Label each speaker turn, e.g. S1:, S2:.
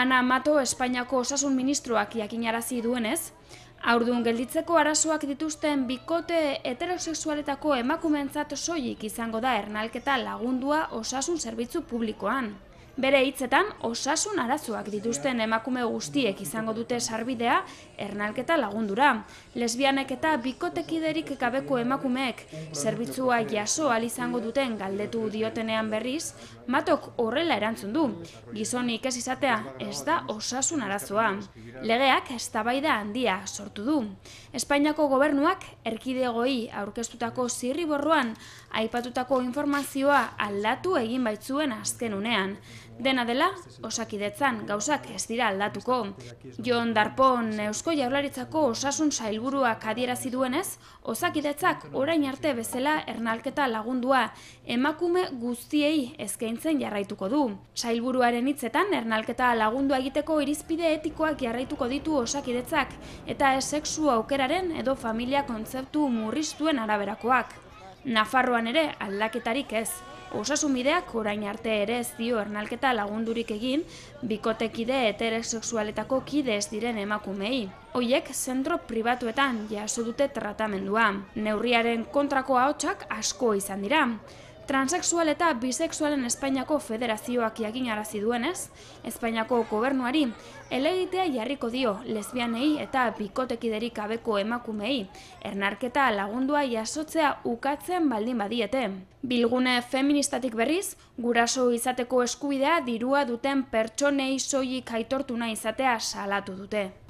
S1: Ana Mato Espainiako osasun ministroak jakinarazi duenez, haurdun gelditzeko arazoak dituzten bikote heterosexualetako emakumeentzat soilik izango da ernalketa lagundua osasun zerbitzu publikoan. Bere hitzetan, osasun arazoak dituzten emakume guztiek izango dute sarbidea ernalketa lagundura. Lesbianek eta bikotekiderik gabeko emakumeek zerbitzua jaso ahal izango duten galdetu diotenean berriz, Matok horrela erantzun du. Gizonik ez izatea ez da osasun arazoa. Legeak eztabaida handia sortu du. Espainiako gobernuak erkidegoi aurkeztutako zirriborroan aipatutako informazioa aldatu egin baitzuen azken unean. Dena dela, Osakidetzan gauzak ez dira aldatuko. Jon Darpón Eusko Jaurlaritzako osasun sailburuak adierazi duenez, Osakidetzak orain arte bezala ernalketa lagundua emakume guztiei eskaintzen jarraituko du. Sailburuaren hitzetan ernalketa lagundua egiteko irizpide etikoak jarraituko ditu Osakidetzak eta ez sexu aukeraren edo familia kontzeptu murriztuen araberakoak. Nafarroan ere aldaketarik ez. Osasunbideak orain arte ere ez dio ernalketa lagundurik egin bikotekide heterosexualetako kide ez diren emakumei. Hoiek zentro pribatuetan jaso dute tratamendua. Neurriaren kontrako ahotsak asko izan dira. Transexual eta bisexualen Espainiako Federazioak jakinarazi duenez, Espainiako gobernuari helegitea jarriko dio lesbianei eta bikotekiderik gabeko emakumei ernalketa lagundua jasotzea ukatzen baldin badiete. Bilgune feministatik berriz, guraso izateko eskubidea dirua duten pertsonei soilik aitortu nahi izatea salatu dute.